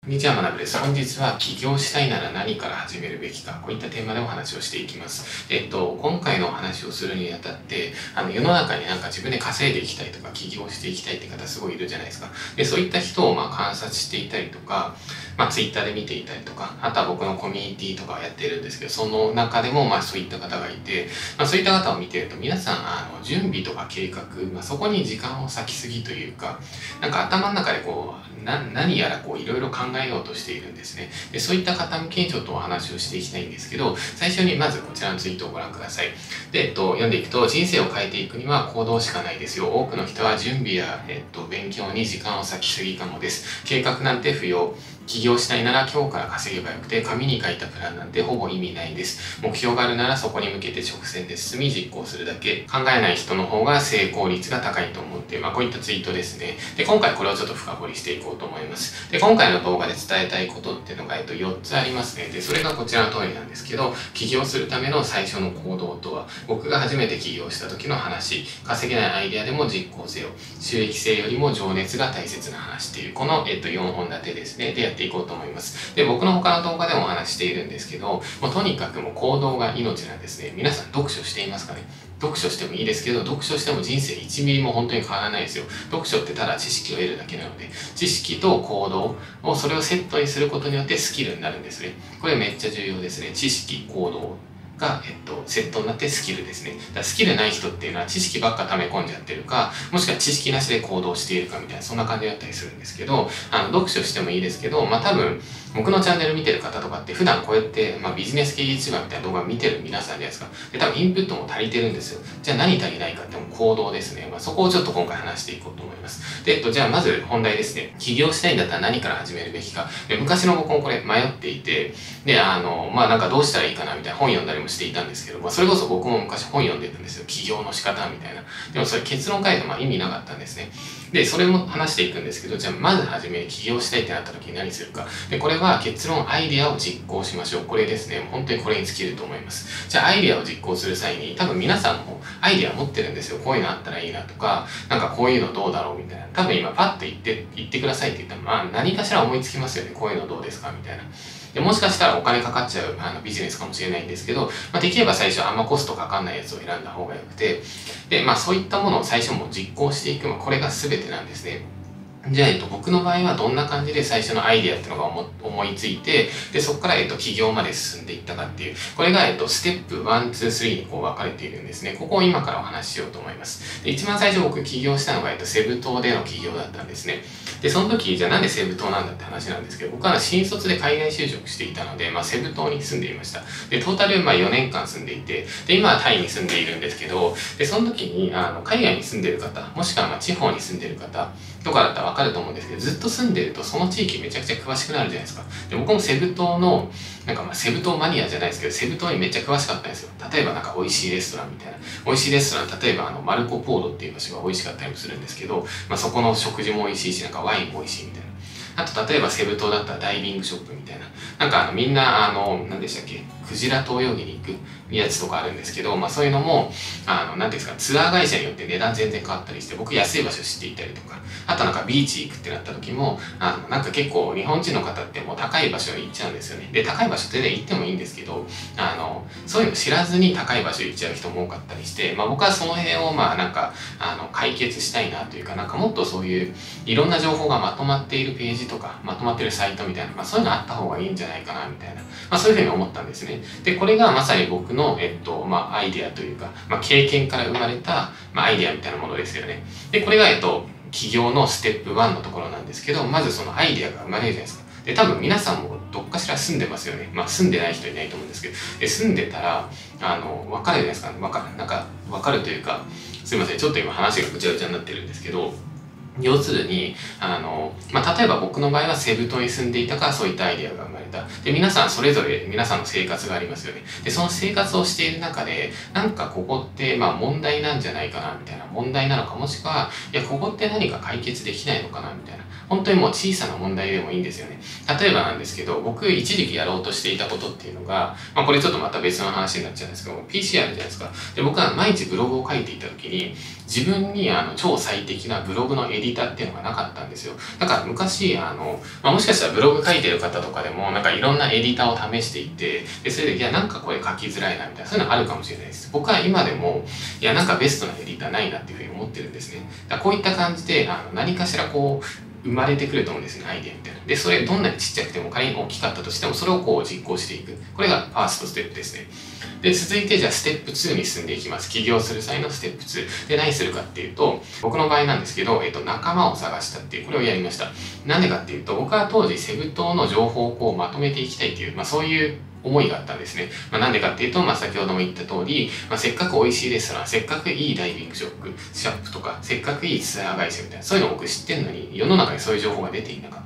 こんにちは、学部です。本日は起業したいなら何から始めるべきか、こういったテーマでお話をしていきます。今回のお話をするにあたって、世の中になんか自分で稼いでいきたいとか、起業していきたいって方すごいいるじゃないですか。で、そういった人を観察していたりとか、Twitter で見ていたりとか、あとは僕のコミュニティとかをやってるんですけど、その中でもそういった方がいて、そういった方を見てると皆さん、準備とか計画、そこに時間を割きすぎというか、なんか頭の中で何やらいろいろ考えようとしているんですね。で、そういった方向けにちょっとお話をしていきたいんですけど、最初にまずこちらのツイートをご覧ください。で、読んでいくと、人生を変えていくには行動しかないですよ。多くの人は準備や、勉強に時間を割きすぎかもです。計画なんて不要。起業したいなら今日から稼げばよくて、紙に書いたプランなんてほぼ意味ないです。目標があるならそこに向けて直線で進み実行するだけ。考えない人の方が成功率が高いと思って、こういったツイートですね。で、今回これをちょっと深掘りしていこうと思います。で、今回の動画で伝えたいことっていうのが、4つありますね。で、それがこちらの通りなんですけど、起業するための最初の行動とは、僕が初めて起業した時の話、稼げないアイデアでも実行せよ、収益性よりも情熱が大切な話っていう、この、4本立てですね。で、やっていこうと思います。で、僕の他の動画でもお話しているんですけど、とにかく行動が命なんですね。皆さん読書していますかね？読書してもいいですけど、読書しても人生1ミリも本当に変わらないですよ。読書ってただ知識を得るだけなので、知識と行動をそれをセットにすることによってスキルになるんですね。これめっちゃ重要ですね。知識、行動が、セットになってスキルですね。だからスキルない人っていうのは知識ばっか溜め込んじゃってるか、もしくは知識なしで行動しているかみたいな、そんな感じだったりするんですけど、読書してもいいですけど、多分、僕のチャンネル見てる方とかって普段こうやって、ビジネス系 YouTuber みたいな動画を見てる皆さんじゃないですか。で、多分インプットも足りてるんですよ。じゃあ何足りないかって行動ですね。そこをちょっと今回話していこうと思います。で、じゃあまず本題ですね。起業したいんだったら何から始めるべきか。で、昔の僕もこれ迷っていて、で、なんかどうしたらいいかなみたいな本読んだりもしていたんですけど、それこそ僕も昔本読んでたんですよ。起業の仕方みたいな。でもそれ結論書いて意味なかったんですね。で、それも話していくんですけど、じゃあまずはじめに起業したいってなった時に何するか。で、これは結論アイデアを実行しましょう。これですね。本当にこれに尽きると思います。じゃあアイデアを実行する際に、多分皆さんもアイデア持ってるんですよ。こういうのあったらいいなとか、なんかこういうのどうだろうみたいな。多分今パッと言ってくださいって言ったら、何かしら思いつきますよね。こういうのどうですかみたいな。でもしかしたらお金かかっちゃうビジネスかもしれないんですけど、できれば最初あんまコストかかんないやつを選んだ方がよくて、で、そういったものを最初も実行していく、これが全てなんですね。じゃあ、僕の場合はどんな感じで最初のアイデアっていうのが思いついて、で、そこから、起業まで進んでいったかっていう、これが、ステップ1、2、3に分かれているんですね。ここを今からお話ししようと思います。で、一番最初僕起業したのが、セブ島での起業だったんですね。で、その時、じゃあなんでセブ島なんだって話なんですけど、僕は新卒で海外就職していたので、セブ島に住んでいました。で、トータル4年間住んでいて、で、今はタイに住んでいるんですけど、で、その時に、海外に住んでいる方、もしくは地方に住んでいる方とかだったらわかると思うんですけど、ずっと住んでるとその地域めちゃくちゃ詳しくなるじゃないですか。で、僕もセブ島の、セブ島マニアじゃないですけど、セブ島にめっちゃ詳しかったんですよ。例えば美味しいレストランみたいな。美味しいレストラン、例えばマルコポーロっていう場所が美味しかったりもするんですけど、そこの食事も美味しいし、ワインも美味しいみたいな。あと、例えばセブ島だったらダイビングショップみたいな。みんな、何でしたっけ、クジラと泳ぎに行くやつとかあるんですけど、そういうのも、何ていうんですか、ツアー会社によって値段全然変わったりして、僕安い場所知っていたりとか、あとビーチ行くってなった時も、結構日本人の方ってもう高い場所行っちゃうんですよね。で、高い場所全然行ってもいいんですけど、そういうの知らずに高い場所行っちゃう人も多かったりして、僕はその辺を解決したいなというか、もっとそういういろんな情報がまとまっているページとか、まとまっているサイトみたいな、そういうのあった方がいいんじゃないかな、みたいな。そういうふうに思ったんですね。で、これがまさに僕の、アイデアというか、経験から生まれた、アイデアみたいなものですよね。で、これが、起業のステップ1のところなんですけど、まずそのアイデアが生まれるじゃないですか。で、多分皆さんもどっかしら住んでますよね。住んでない人いないと思うんですけど、で、住んでたら、わかるじゃないですか。わかるというか、すいません、ちょっと今話がぐちゃぐちゃになってるんですけど、要するに、例えば僕の場合はセブ島に住んでいたからそういったアイデアが生まれた。で、皆さんそれぞれ皆さんの生活がありますよね。で、その生活をしている中で、ここって問題なんじゃないかな、みたいな。問題なのか、もしくは、いや、ここって何か解決できないのかな、みたいな。本当にもう小さな問題でもいいんですよね。例えばなんですけど、僕一時期やろうとしていたことっていうのが、これちょっとまた別の話になっちゃうんですけど、PC あるじゃないですか。で、僕は毎日ブログを書いていた時に、自分に超最適なブログのエディディターっていうのがなかったんですよ。だから昔、もしかしたらブログ書いてる方とかでも、なんかいろんなエディターを試していて、で、それで、いや、なんかこれ書きづらいな、みたいな、そういうのあるかもしれないです。僕は今でも、いや、なんかベストなエディターないなっていうふうに思ってるんですね。だからこういった感じで、何かしらこう、生まれてくると思うんですね、アイデアみたいな。で、それどんなにちっちゃくても仮に大きかったとしても、それをこう実行していく。これがファーストステップですね。で、続いてじゃあステップ2に進んでいきます。起業する際のステップ2。で、何するかっていうと、僕の場合なんですけど、仲間を探したっていう、これをやりました。なんでかっていうと、僕は当時セブ島の情報をこうまとめていきたいっていう、そういう思いがあったんですね。なんでかっていうと、先ほども言った通り、せっかく美味しいレストラン、せっかくいいダイビングショップとか、せっかくいいツアー会社みたいな、そういうのを僕知ってんのに、世の中にそういう情報が出ていなかった。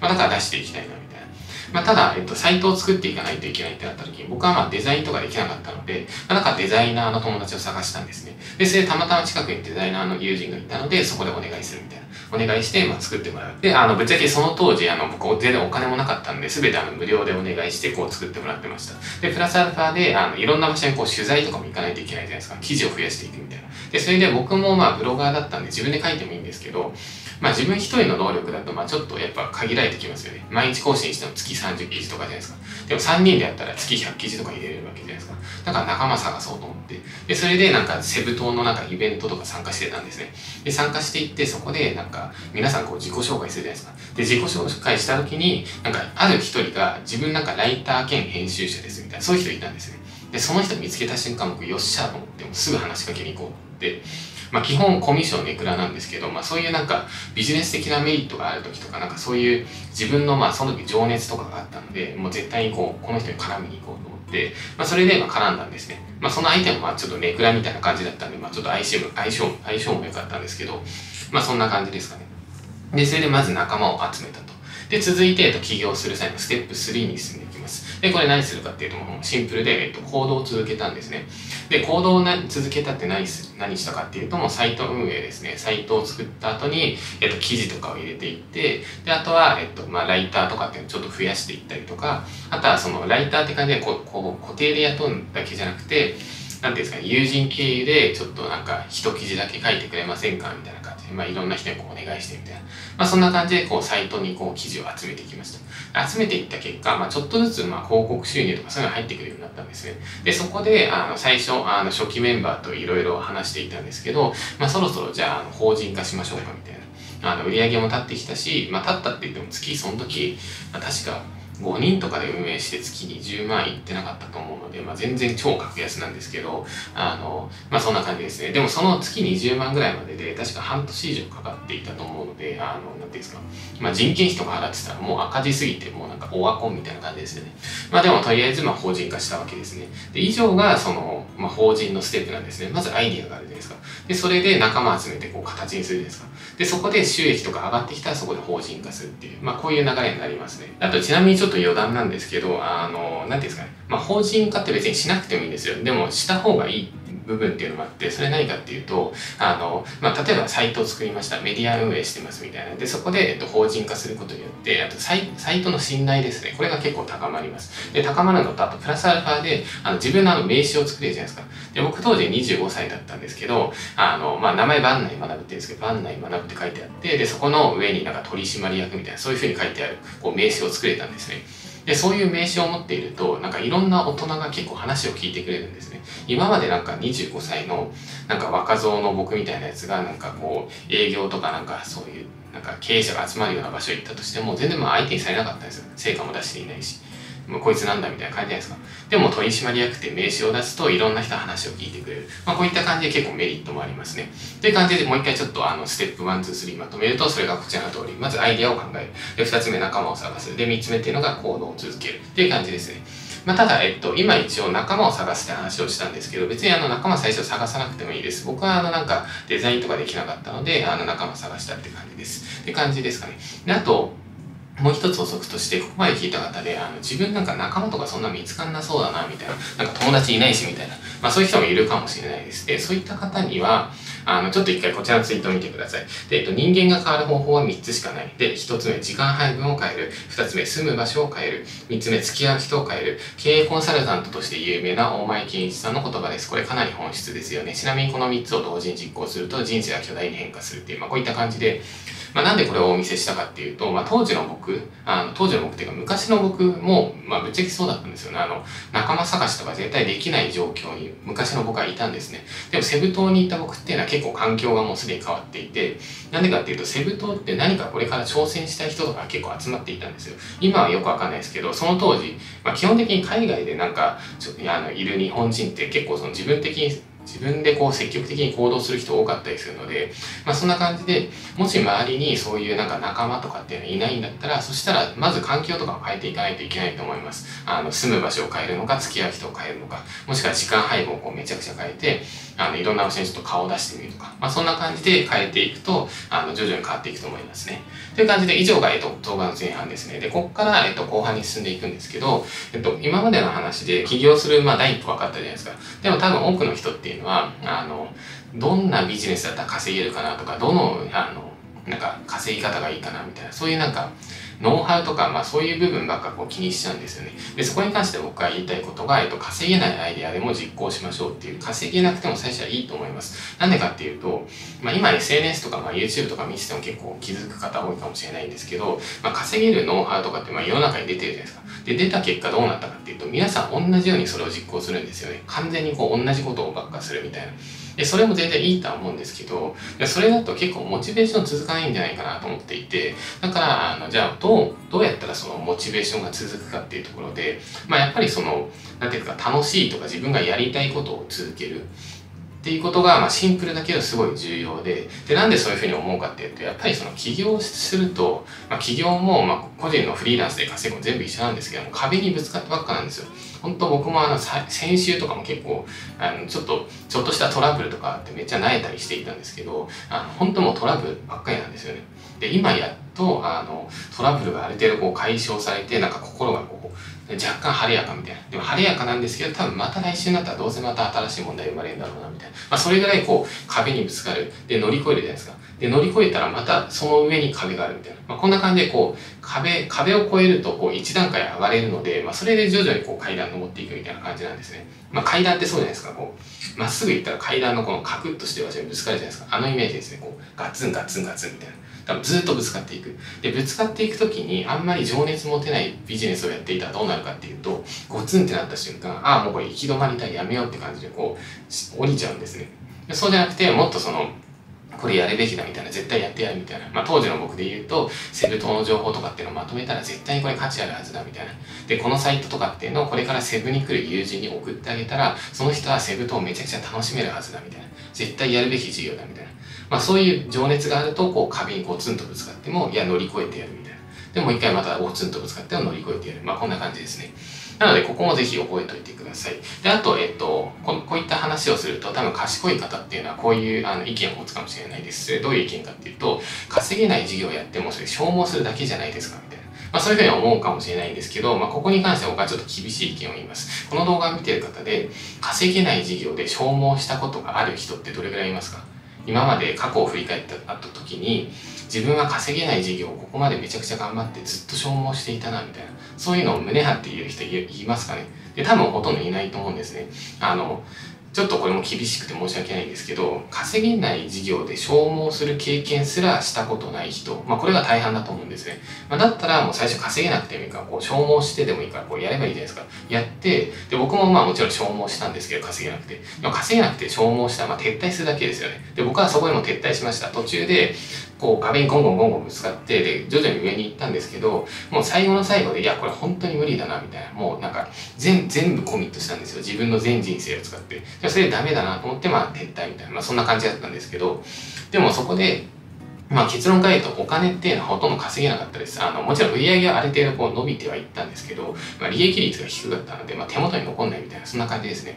だから出していきたいな、みたいな。ただ、サイトを作っていかないといけないってなった時に、僕はデザインとかできなかったので、だからデザイナーの友達を探したんですね。で、それでたまたま近くにデザイナーの友人がいたので、そこでお願いするみたいな。お願いして、作ってもらう。で、ぶっちゃけその当時、僕、全然お金もなかったんで、すべて無料でお願いして、こう作ってもらってました。で、プラスアルファで、いろんな場所にこう取材とかも行かないといけないじゃないですか。記事を増やしていくみたいな。で、それで僕もブロガーだったんで、自分で書いてもいいんですけど、自分一人の能力だと、ちょっとやっぱ限られてきますよね。毎日更新しても月30記事とかじゃないですか。でも3人でやったら月100記事とか入れれるわけじゃないですか。だから仲間探そうと思って。で、それでセブ島のイベントとか参加してたんですね。で、参加していって、そこで皆さんこう自己紹介するじゃないですか。で、自己紹介した時に、ある一人が自分ライター兼編集者ですみたいな、そういう人いたんですね。で、その人見つけた瞬間、僕、よっしゃと思って、もうすぐ話しかけに行こうと思って、基本コミッションネクラなんですけど、そういうビジネス的なメリットがある時とか、そういう自分のその時情熱とかがあったので、もう絶対にこの人に絡みに行こうと思って、それで絡んだんですね。その相手もちょっとネクラみたいな感じだったんで、ちょっと相性も良かったんですけど、そんな感じですかね。で、それでまず仲間を集めたと。で、続いて、起業する際のステップ3に進んでいきます。で、これ何するかっていうと、もうシンプルで、行動を続けたんですね。で、行動を続けたって何したかっていうと、もうサイト運営ですね。サイトを作った後に、記事とかを入れていって、で、あとは、ライターとかっていうのをちょっと増やしていったりとか、あとはその、ライターって感じで、固定で雇うだけじゃなくて、なんていうんですかね、友人経由で、ちょっと一記事だけ書いてくれませんかみたいな感じで、いろんな人にお願いしてみたいな。そんな感じで、サイトに記事を集めていきました。集めていった結果、ちょっとずつ、広告収入とかそういうのが入ってくるようになったんですね。で、そこで、最初、初期メンバーといろいろ話していたんですけど、そろそろじゃあ、法人化しましょうかみたいな。売り上げも立ってきたし、立ったって言っても月、その時、確か、5人とかで運営して月20万いってなかったと思うので、全然超格安なんですけど、そんな感じですね。でもその月20万ぐらいまでで、確か半年以上かかっていたと思うので、なんていうんですか、人件費とか払ってたらもう赤字すぎて、もうオワコンみたいな感じですよね。でもとりあえず法人化したわけですね。で、以上がその、法人のステップなんですね。まずアイディアがあるじゃないですか。で、それで仲間集めて形にするじゃないですか。で、そこで収益とか上がってきたらそこで法人化するっていう、こういう流れになりますね。あと、ちなみにちょっと余談なんですけど、なんていうんですかね。法人化って別にしなくてもいいんですよ。でも、した方がいい部分っていうのもあって、それ何かっていうと、例えばサイトを作りました。メディア運営してますみたいな。で、そこで、法人化することによって、あとサイトの信頼ですね。これが結構高まります。で、高まるのと、あと、プラスアルファで、自分の名刺を作れるじゃないですか。で、僕当時25歳だったんですけど、名前番内学ぶって言うんですけど、番内学ぶって書いてあって、で、そこの上に取締役みたいな、そういう風に書いてある、名刺を作れたんですね。で、そういう名刺を持っていると、いろんな大人が結構話を聞いてくれるんですね。今まで25歳の若造の僕みたいなやつが営業とかそういう経営者が集まるような場所に行ったとしても全然相手にされなかったんですよ。成果も出していないし。もうこいつなんだみたいな感じじゃないですか。でも取締役って名刺を出すといろんな人の話を聞いてくれる。こういった感じで結構メリットもありますね。という感じでもう一回ちょっとステップ1、2、3まとめるとそれがこちらの通り。まずアイデアを考える。で、2つ目仲間を探す。で、3つ目っていうのが行動を続ける。っていう感じですね。ただ、今一応仲間を探すって話をしたんですけど、別に仲間最初探さなくてもいいです。僕はデザインとかできなかったので、仲間探したって感じです。って感じですかね。で、あと、 もう一つ補足として、ここまで聞いた方で、自分なんか仲間とかそんな見つかんなそうだな、みたいな。なんか友達いないし、みたいな。そういう人もいるかもしれないです。で、そういった方には、ちょっと一回こちらのツイートを見てください。で、人間が変わる方法は3つしかない。で、1つ目、時間配分を変える。2つ目、住む場所を変える。3つ目、付き合う人を変える。経営コンサルタントとして有名な大前健一さんの言葉です。これかなり本質ですよね。ちなみにこの3つを同時に実行すると人生が巨大に変化するっていう、こういった感じで、なんでこれをお見せしたかっていうと、当時の僕っていうか昔の僕も、ぶっちゃけそうだったんですよね。仲間探しとか絶対できない状況に昔の僕はいたんですね。でもセブ島にいた僕っていうのは結構環境がもうすでに変わっていて、なんでかっていうとセブ島って何かこれから挑戦したい人とか結構集まっていたんですよ。今はよくわかんないですけど、その当時、基本的に海外でなんか、いる日本人って結構その自分でこう積極的に行動する人多かったりするので、そんな感じで、もし周りにそういうなんか仲間とかっていうのいないんだったら、そしたらまず環境とかを変えていかないといけないと思います。住む場所を変えるのか、付き合う人を変えるのか、もしくは時間配分をこうめちゃくちゃ変えて、いろんな場所にちょっと顔を出してみるとか、そんな感じで変えていくと、徐々に変わっていくと思いますね。という感じで、以上が、動画の前半ですね。で、ここから、後半に進んでいくんですけど、今までの話で起業する、第一歩分かったじゃないですか。でも多分多くの人っていうのは、どんなビジネスだったら稼げるかなとか、どの、なんか稼ぎ方がいいかなみたいな、そういうなんか、ノウハウとか、そういう部分ばっかこう気にしちゃうんですよね。で、そこに関して僕が言いたいことが、稼げないアイデアでも実行しましょうっていう、稼げなくても最初はいいと思います。なんでかっていうと、今 SNS とか、YouTube とか見てても結構気づく方多いかもしれないんですけど、稼げるノウハウとかって世の中に出てるじゃないですか。で、出た結果どうなったかっていうと、皆さん同じようにそれを実行するんですよね。完全にこう同じことをばっかするみたいな。で、それも全然いいとは思うんですけど、それだと結構モチベーション続かないんじゃないかなと思っていて、だから、じゃあどうやったらそのモチベーションが続くかっていうところで、やっぱりその、なんていうか楽しいとか自分がやりたいことを続ける。っていうことが、シンプルだけどすごい重要で、なんでそういうふうに思うかっていうと、やっぱりその起業すると、起業も、個人のフリーランスで稼ぐも全部一緒なんですけども、壁にぶつかってばっかなんですよ。本当僕も先週とかも結構、ちょっとしたトラブルとかあってめっちゃ萎えたりしていたんですけど、本当もうトラブルばっかりなんですよね。で、今やっと、トラブルがある程度こう解消されて、なんか心がこう、若干晴れやかみたいな。でも晴れやかなんですけど、多分また来週になったらどうせまた新しい問題生まれるんだろうな、みたいな。それぐらいこう、壁にぶつかる。で、乗り越えるじゃないですか。で、乗り越えたらまたその上に壁があるみたいな。こんな感じでこう、壁を越えるとこう、一段階上がれるので、それで徐々にこう、階段登っていくみたいな感じなんですね。階段ってそうじゃないですか。こう、まっすぐ行ったら階段のこのカクッとしてる場所にぶつかるじゃないですか。あのイメージですね。こう、ガツンガツンガツンみたいな。多分ずっとぶつかっていく。で、ぶつかっていくときにあんまり情熱持てないビジネスをやっていたらどうなるかっていうと、ゴツンってなった瞬間、もうこれ行き止まりだ、やめようって感じでこう、降りちゃうんですね。そうじゃなくて、もっとその、これやるべきだみたいな、絶対やってやるみたいな。当時の僕で言うと、セブ島の情報とかっていうのをまとめたら絶対にこれ価値あるはずだみたいな。で、このサイトとかっていうのをこれからセブに来る友人に送ってあげたら、その人はセブ島をめちゃくちゃ楽しめるはずだみたいな。絶対やるべき授業だみたいな。そういう情熱があると、こう壁にゴツンとぶつかっても、いや、乗り越えてやるみたいな。でもう一回またゴツンとぶつかっても乗り越えてやる。こんな感じですね。なので、ここもぜひ覚えておいてください。で、あと、こういった話をすると、多分賢い方っていうのはこういう意見を持つかもしれないです。それどういう意見かっていうと、稼げない事業をやってもそれ消耗するだけじゃないですか、みたいな。そういうふうに思うかもしれないんですけど、ここに関しては僕はちょっと厳しい意見を言います。この動画を見ている方で、稼げない事業で消耗したことがある人ってどれぐらいいますか？今まで過去を振り返った時に、自分は稼げない事業をここまでめちゃくちゃ頑張ってずっと消耗していたな、みたいな。そういうのを胸張って言う人いますかね？で、多分ほとんどいないと思うんですね。ちょっとこれも厳しくて申し訳ないんですけど、稼げない事業で消耗する経験すらしたことない人、これが大半だと思うんですね。だったらもう最初稼げなくてもいいから、こう消耗してでもいいから、こうやればいいじゃないですか。やって、で、僕ももちろん消耗したんですけど、稼げなくて。でも稼げなくて消耗したら、撤退するだけですよね。で、僕はそこでも撤退しました。途中で、こう壁にゴンゴンゴンゴンぶつかって、で、徐々に上に行ったんですけど、もう最後の最後で、いや、これ本当に無理だな、みたいな。もうなんか、全部コミットしたんですよ。自分の全人生を使って。それでダメだなと思って、撤退みたいな。そんな感じだったんですけど、でもそこで、結論から言うとお金っていうのはほとんど稼げなかったです。もちろん売り上げはある程度こう伸びてはいったんですけど、利益率が低かったので、手元に残んないみたいな、そんな感じですね。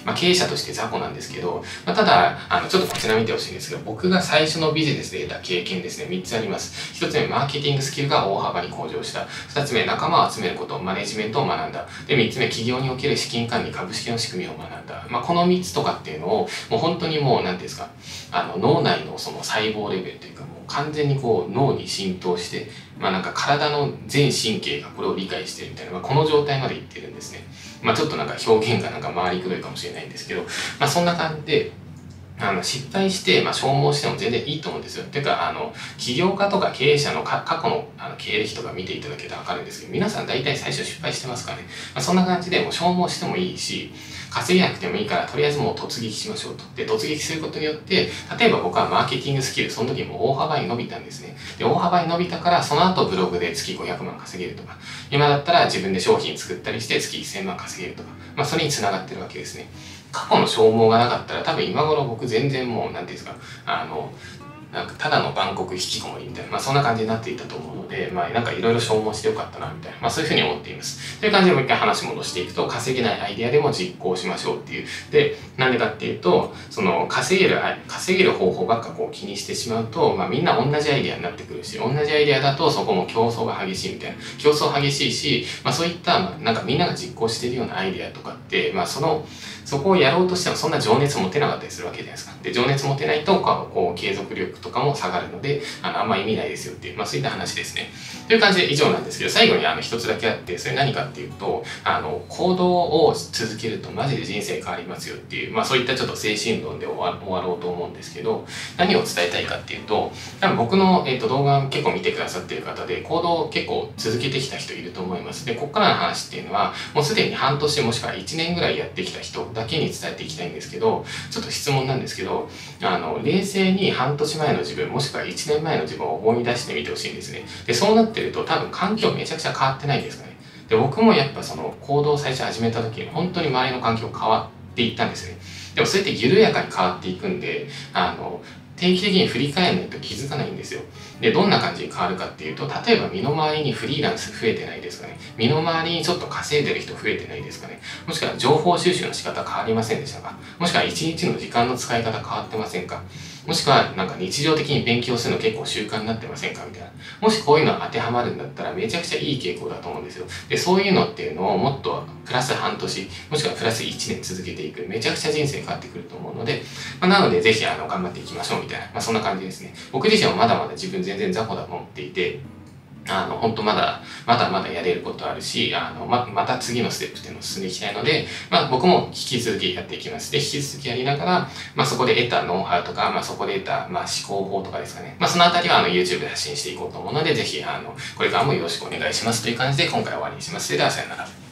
経営者として雑魚なんですけど、ただ、ちょっとこちら見てほしいんですけど、僕が最初のビジネスで得た経験ですね、3つあります。1つ目、マーケティングスキルが大幅に向上した。2つ目、仲間を集めること、マネジメントを学んだ。で、3つ目、企業における資金管理、株式の仕組みを学んだ。この3つとかっていうのを、もう本当にもう、なんていうんですか、脳内のその細胞レベルというか、もう完全にこう脳に浸透して、なんか体の全神経がこれを理解してるみたいな、この状態までいってるんですね。ちょっとなんか表現がなんか回りくどいかもしれないんですけど、そんな感じで、失敗して、消耗しても全然いいと思うんですよ。ていうか、起業家とか経営者の過去の経歴とか見ていただけたらわかるんですけど、皆さん大体最初失敗してますからね。そんな感じでもう消耗してもいいし、稼げなくてもいいから、とりあえずもう突撃しましょうと。で、突撃することによって、例えば僕はマーケティングスキル、その時も大幅に伸びたんですね。で、大幅に伸びたから、その後ブログで月500万稼げるとか、今だったら自分で商品作ったりして月1000万稼げるとか、それに繋がってるわけですね。過去の消耗がなかったら多分今頃僕全然もう何ていうんですかなんかただの万国引きこもりみたいな、そんな感じになっていたと思うので、なんかいろいろ消耗してよかったなみたいな、そういうふうに思っています。という感じでもう一回話戻していくと、稼げないアイデアでも実行しましょうっていう。で、なんでかっていうと、その稼げる方法ばっかこう気にしてしまうと、みんな同じアイデアになってくるし、同じアイデアだとそこも競争が激しいみたいな。競争激しいし、そういったなんかみんなが実行しているようなアイデアとかって、そこをやろうとしてもそんな情熱持てなかったりするわけじゃないですか。で、情熱持てないと、こう継続力とかも下がるので、あんま意味ないですよっていう、そういった話ですね。という感じで以上なんですけど、最後に一つだけあって、それ何かっていうと、行動を続けるとマジで人生変わりますよっていう、そういったちょっと精神論で終わろうと思うんですけど、何を伝えたいかっていうと、多分僕の、動画結構見てくださっている方で、行動を結構続けてきた人いると思います。で、ここからの話っていうのは、もうすでに半年もしくは1年ぐらいやってきた人だけに伝えていきたいんですけど、ちょっと質問なんですけど、冷静に半年前の自分、もしくは1年前の自分を思い出してみてほしいんですね。で、そうなってると多分環境めちゃくちゃ変わってないですかね。で、僕もやっぱその行動を最初始めた時に本当に周りの環境変わっていったんですね。でもそれって緩やかに変わっていくんで、定期的に振り返らないと気づかないんですよ。で、どんな感じに変わるかっていうと、例えば身の回りにフリーランス増えてないですかね。身の回りにちょっと稼いでる人増えてないですかね。もしくは情報収集の仕方変わりませんでしたか。もしくは一日の時間の使い方変わってませんか。もしくはなんか日常的に勉強するの結構習慣になってませんかみたいな。もしこういうの当てはまるんだったらめちゃくちゃいい傾向だと思うんですよ。で、そういうのっていうのをもっとプラス半年、もしくはプラス1年続けていく。めちゃくちゃ人生変わってくると思うので、なのでぜひ頑張っていきましょうみたいな、そんな感じですね。僕自身はまだまだ自分全然雑魚だと思っていて、本当まだやれることあるし、また次のステップっていうのを進んでいきたいので、僕も引き続きやっていきます。で、引き続きやりながら、そこで得たノウハウとか、そこで得た、思考法とかですかね。そのあたりはYouTube で発信していこうと思うので、ぜひ、これからもよろしくお願いしますという感じで今回は終わりにします。それではさよなら。